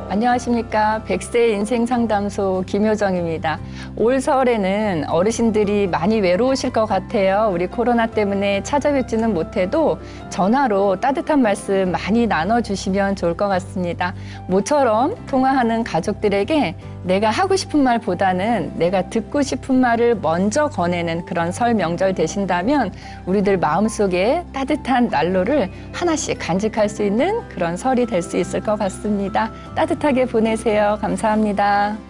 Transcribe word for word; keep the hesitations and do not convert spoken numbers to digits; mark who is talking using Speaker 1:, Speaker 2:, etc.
Speaker 1: 안녕하십니까. 백 세 인생상담소 김효정입니다. 올 설에는 어르신들이 많이 외로우실 것 같아요. 우리 코로나 때문에 찾아뵙지는 못해도 전화로 따뜻한 말씀 많이 나눠주시면 좋을 것 같습니다. 모처럼 통화하는 가족들에게 내가 하고 싶은 말보다는 내가 듣고 싶은 말을 먼저 권하는 그런 설 명절 되신다면 우리들 마음속에 따뜻한 난로를 하나씩 간직할 수 있는 그런 설이 될 수 있을 것 같습니다. 따뜻하게 보내세요. 감사합니다.